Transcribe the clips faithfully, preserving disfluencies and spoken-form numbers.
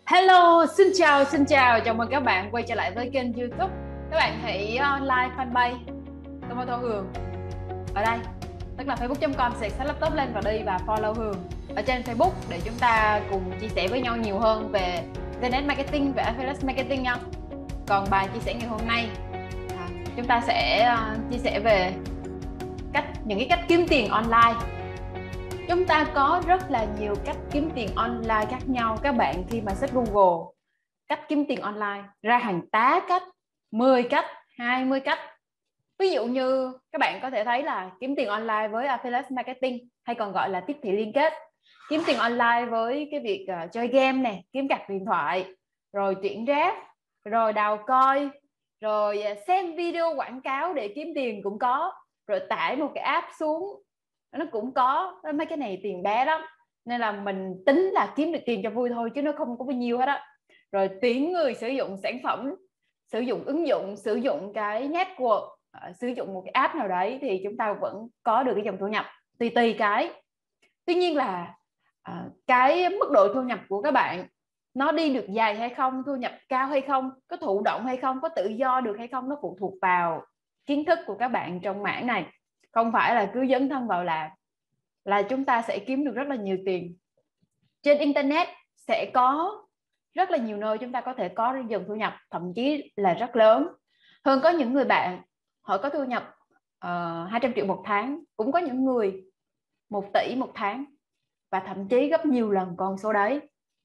Hello, xin chào, xin chào, chào mừng các bạn quay trở lại với kênh YouTube. Các bạn hãy uh, like fanpage Tomato Hường ở đây, tức là facebook chấm com xẹt xách laptop lên và đi và follow Hường ở trên Facebook để chúng ta cùng chia sẻ với nhau nhiều hơn về Internet Marketing, về Affiliate Marketing nha. Còn bài chia sẻ ngày hôm nay, à, chúng ta sẽ uh, chia sẻ về cách những cái cách kiếm tiền online. Chúng ta có rất là nhiều cách kiếm tiền online khác nhau. Các bạn khi mà search Google cách kiếm tiền online ra hàng tá cách, mười cách, hai mươi cách. Ví dụ như các bạn có thể thấy là kiếm tiền online với Affiliate Marketing, hay còn gọi là tiếp thị liên kết. Kiếm tiền online với cái việc uh, chơi game nè, kiếm cạc điện thoại, rồi tuyển Grab, rồi đào coin, rồi xem video quảng cáo để kiếm tiền cũng có, rồi tải một cái app xuống nó cũng có. Mấy cái này tiền bé lắm, nên là mình tính là kiếm được tiền cho vui thôi chứ nó không có bao nhiêu hết á. Rồi tuyển người sử dụng sản phẩm, sử dụng ứng dụng, sử dụng cái network, uh, sử dụng một cái app nào đấy thì chúng ta vẫn có được cái dòng thu nhập tùy tùy cái. Tuy nhiên là uh, cái mức độ thu nhập của các bạn nó đi được dài hay không, thu nhập cao hay không, có thụ động hay không, có tự do được hay không, nó phụ thuộc vào kiến thức của các bạn trong mảng này. Không phải là cứ dấn thân vào làm là chúng ta sẽ kiếm được rất là nhiều tiền. Trên internet sẽ có rất là nhiều nơi chúng ta có thể có dòng thu nhập thậm chí là rất lớn. Hơn có những người bạn họ có thu nhập uh, hai trăm triệu một tháng, cũng có những người một tỷ một tháng và thậm chí gấp nhiều lần con số đấy.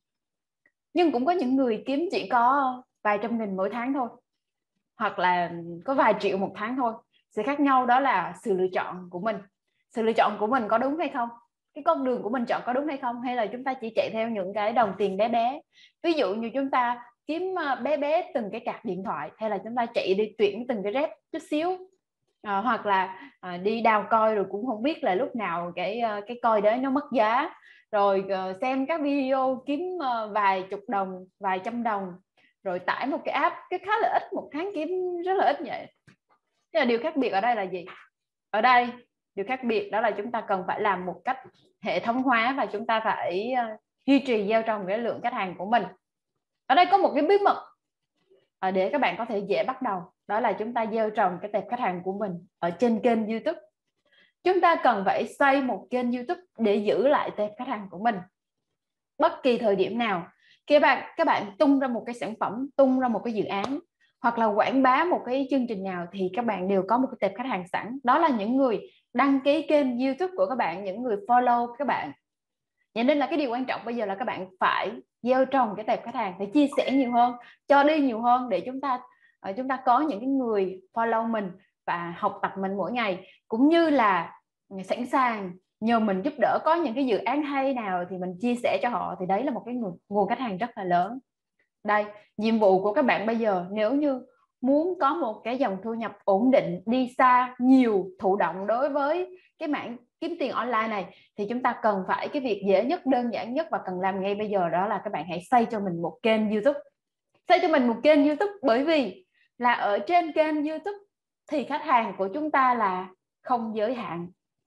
Nhưng cũng có những người kiếm chỉ có vài trăm nghìn mỗi tháng thôi, hoặc là có vài triệu một tháng thôi. Sự khác nhau đó là sự lựa chọn của mình. Sự lựa chọn của mình có đúng hay không, cái con đường của mình chọn có đúng hay không, hay là chúng ta chỉ chạy theo những cái đồng tiền bé bé. Ví dụ như chúng ta kiếm bé bé từng cái card điện thoại, hay là chúng ta chạy đi tuyển từng cái rep chút xíu, à, hoặc là à, đi đào coi rồi cũng không biết là lúc nào cái cái coi đấy nó mất giá, rồi uh, xem các video kiếm uh, vài chục đồng, vài trăm đồng, rồi tải một cái app, cái khá là ít, một tháng kiếm rất là ít vậy. Thế là điều khác biệt ở đây là gì? Ở đây điều khác biệt đó là chúng ta cần phải làm một cách hệ thống hóa, và chúng ta phải uh, duy trì gieo trồng cái lượng khách hàng của mình. Ở đây có một cái bí mật uh, để các bạn có thể dễ bắt đầu, đó là chúng ta gieo trồng cái tệp khách hàng của mình ở trên kênh YouTube. Chúng ta cần phải xây một kênh YouTube để giữ lại tệp khách hàng của mình. Bất kỳ thời điểm nào các bạn các bạn tung ra một cái sản phẩm, tung ra một cái dự án, hoặc là quảng bá một cái chương trình nào, thì các bạn đều có một cái tệp khách hàng sẵn. Đó là những người đăng ký kênh YouTube của các bạn, những người follow các bạn. Vậy nên là cái điều quan trọng bây giờ là các bạn phải gieo trồng cái tệp khách hàng, phải chia sẻ nhiều hơn, cho đi nhiều hơn, để chúng ta chúng ta có những cái người follow mình và học tập mình mỗi ngày, cũng như là sẵn sàng nhờ mình giúp đỡ. Có những cái dự án hay nào thì mình chia sẻ cho họ, thì đấy là một cái nguồn, nguồn khách hàng rất là lớn. Đây, nhiệm vụ của các bạn bây giờ, nếu như muốn có một cái dòng thu nhập ổn định, đi xa, nhiều, thụ động đối với cái mảng kiếm tiền online này, thì chúng ta cần phải, cái việc dễ nhất, đơn giản nhất và cần làm ngay bây giờ, đó là các bạn hãy xây cho mình một kênh YouTube. Xây cho mình một kênh YouTube, bởi vì là ở trên kênh YouTube thì khách hàng của chúng ta là không giới hạn.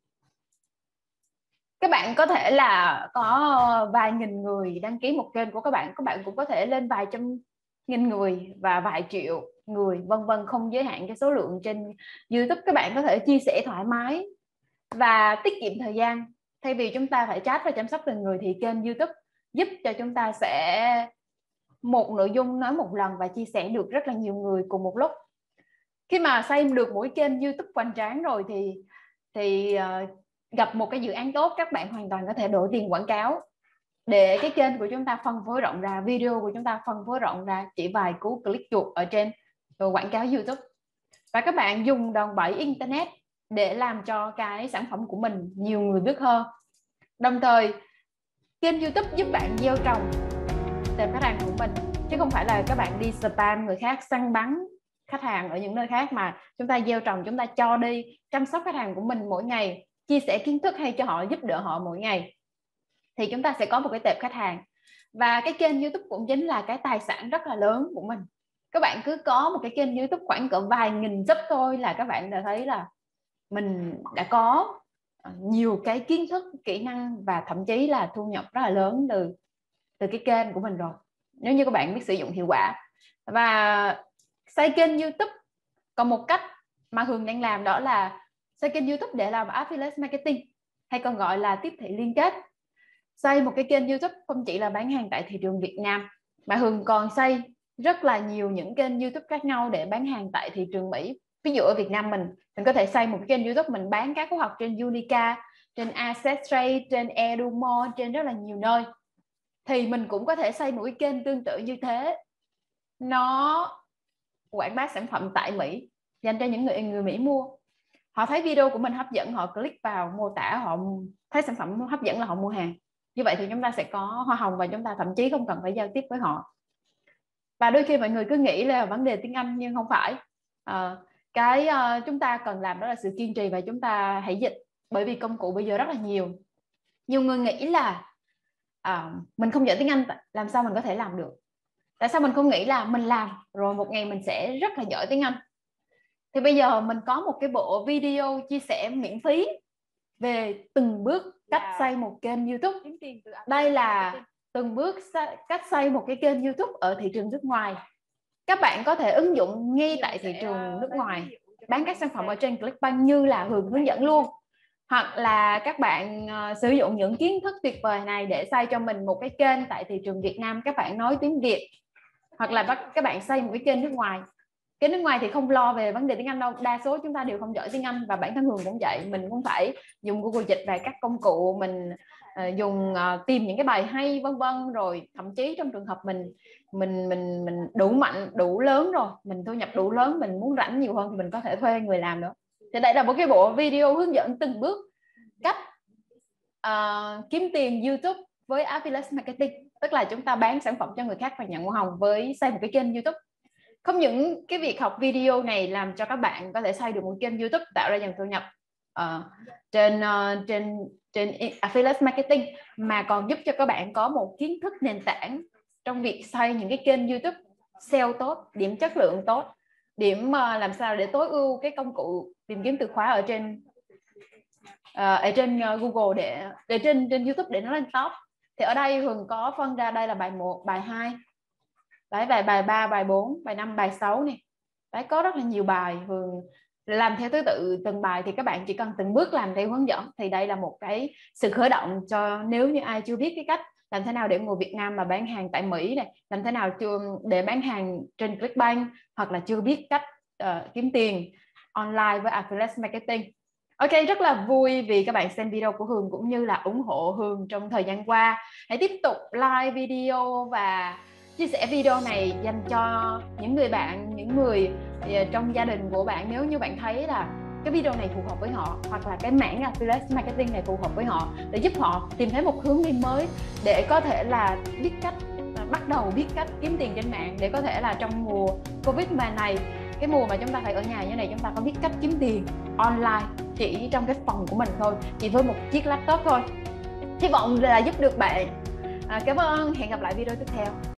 Các bạn có thể là có vài nghìn người đăng ký một kênh của các bạn, các bạn cũng có thể lên vài trăm nghìn người và vài triệu người, vân vân, không giới hạn cái số lượng trên YouTube. Các bạn có thể chia sẻ thoải mái và tiết kiệm thời gian. Thay vì chúng ta phải chat và chăm sóc từng người, thì kênh YouTube giúp cho chúng ta sẽ một nội dung nói một lần và chia sẻ được rất là nhiều người cùng một lúc. Khi mà xây được mỗi kênh YouTube hoành tráng rồi thì thì uh, gặp một cái dự án tốt, các bạn hoàn toàn có thể đổ tiền quảng cáo để cái kênh của chúng ta phân phối rộng ra, video của chúng ta phân phối rộng ra, chỉ vài cú click chuột ở trên rồi quảng cáo YouTube. Và các bạn dùng đòn bẩy internet để làm cho cái sản phẩm của mình nhiều người biết hơn. Đồng thời kênh YouTube giúp bạn gieo trồng tệp khách hàng của mình, chứ không phải là các bạn đi spam người khác, săn bắn khách hàng ở những nơi khác, mà chúng ta gieo trồng, chúng ta cho đi, chăm sóc khách hàng của mình mỗi ngày, chia sẻ kiến thức hay cho họ, giúp đỡ họ mỗi ngày, thì chúng ta sẽ có một cái tệp khách hàng. Và cái kênh YouTube cũng chính là cái tài sản rất là lớn của mình. Các bạn cứ có một cái kênh YouTube khoảng cỡ vài nghìn sub thôi là các bạn đã thấy là mình đã có nhiều cái kiến thức, kỹ năng và thậm chí là thu nhập rất là lớn từ từ cái kênh của mình rồi. nếu như các bạn biết sử dụng hiệu quả. Và xây kênh YouTube, còn một cách mà Hường đang làm đó là xây kênh YouTube để làm affiliate marketing, hay còn gọi là tiếp thị liên kết. Xây một cái kênh YouTube không chỉ là bán hàng tại thị trường Việt Nam, mà Hường còn xây rất là nhiều những kênh YouTube khác nhau để bán hàng tại thị trường Mỹ. Ví dụ ở Việt Nam mình, mình có thể xây một cái kênh YouTube mình bán các khóa học trên Unica, trên Access-Trade, trên Edumo, trên rất là nhiều nơi. Thì mình cũng có thể xây một cái kênh tương tự như thế. Nó quảng bá sản phẩm tại Mỹ dành cho những người người Mỹ mua. Họ thấy video của mình hấp dẫn, họ click vào mô tả, họ thấy sản phẩm hấp dẫn là họ mua hàng. Như vậy thì chúng ta sẽ có hoa hồng và chúng ta thậm chí không cần phải giao tiếp với họ. Và đôi khi mọi người cứ nghĩ là vấn đề tiếng Anh, nhưng không phải. À, cái uh, chúng ta cần làm đó là sự kiên trì và chúng ta hãy dịch, bởi vì công cụ bây giờ rất là nhiều. Nhiều người nghĩ là uh, mình không giỏi tiếng Anh, làm sao mình có thể làm được? Tại sao mình không nghĩ là mình làm rồi một ngày mình sẽ rất là giỏi tiếng Anh? Thì bây giờ mình có một cái bộ video chia sẻ miễn phí về từng bước cách xây một kênh YouTube. Đây là từng bước cách xây một cái kênh YouTube ở thị trường nước ngoài. Các bạn có thể ứng dụng ngay tại thị trường nước ngoài, bán các sản phẩm ở trên Clickbank như là Hường hướng dẫn luôn. Hoặc là các bạn uh, sử dụng những kiến thức tuyệt vời này để xây cho mình một cái kênh tại thị trường Việt Nam, các bạn nói tiếng Việt. Hoặc là các bạn xây một cái kênh nước ngoài. Kênh nước ngoài thì không lo về vấn đề tiếng Anh đâu, đa số chúng ta đều không giỏi tiếng Anh, và bản thân Hường cũng vậy. Mình cũng phải dùng Google Dịch và các công cụ, mình uh, dùng uh, tìm những cái bài hay vân vân. Rồi thậm chí trong trường hợp mình mình mình mình đủ mạnh, đủ lớn rồi, mình thu nhập đủ lớn, mình muốn rảnh nhiều hơn thì mình có thể thuê người làm nữa. Thì đây là một cái bộ video hướng dẫn từng bước cách uh, kiếm tiền YouTube với affiliate marketing, tức là chúng ta bán sản phẩm cho người khác và nhận hoa hồng với xây một cái kênh YouTube. Không những cái việc học video này làm cho các bạn có thể xây được một kênh YouTube, tạo ra dòng thu nhập uh, trên uh, trên trên affiliate marketing, mà còn giúp cho các bạn có một kiến thức nền tảng trong việc xây những cái kênh YouTube ét e o tốt, điểm chất lượng tốt, điểm uh, làm sao để tối ưu cái công cụ tìm kiếm từ khóa ở trên uh, ở trên uh, Google để để trên trên YouTube để nó lên top. Thì ở đây Hường có phân ra, đây là bài một, bài hai, đấy, bài bài ba, bài bốn, bài năm, bài sáu này. Đấy, có rất là nhiều bài. Hường làm theo thứ tự từng bài, thì các bạn chỉ cần từng bước làm theo hướng dẫn. Thì đây là một cái sự khởi động cho nếu như ai chưa biết cái cách làm thế nào để người Việt Nam mà bán hàng tại Mỹ này, làm thế nào chưa để bán hàng trên Clickbank, hoặc là chưa biết cách uh, kiếm tiền online với affiliate marketing. Ok, rất là vui vì các bạn xem video của Hường cũng như là ủng hộ Hường trong thời gian qua. Hãy tiếp tục like video và chia sẻ video này dành cho những người bạn, những người trong gia đình của bạn, nếu như bạn thấy là cái video này phù hợp với họ, hoặc là cái mảng affiliate marketing này phù hợp với họ, để giúp họ tìm thấy một hướng đi mới, để có thể là biết cách bắt đầu biết cách kiếm tiền trên mạng, để có thể là trong mùa Covid mà này, cái mùa mà chúng ta phải ở nhà như này, chúng ta có biết cách kiếm tiền online chỉ trong cái phòng của mình thôi, chỉ với một chiếc laptop thôi. Hy vọng là giúp được bạn. À, cảm ơn, hẹn gặp lại video tiếp theo.